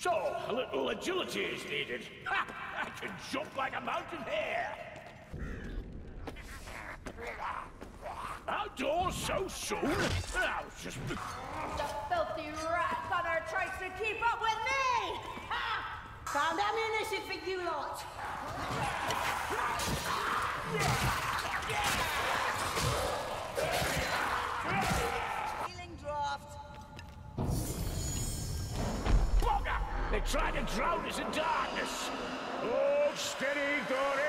So, a little agility is needed. Ha! I can jump like a mountain hare. Outdoors so soon? I was just... The filthy rats on our tries to keep up with me! Ha! Found ammunition for you lot! Healing draft! Bugger! They tried to drown us in darkness! Oh, steady, Dory!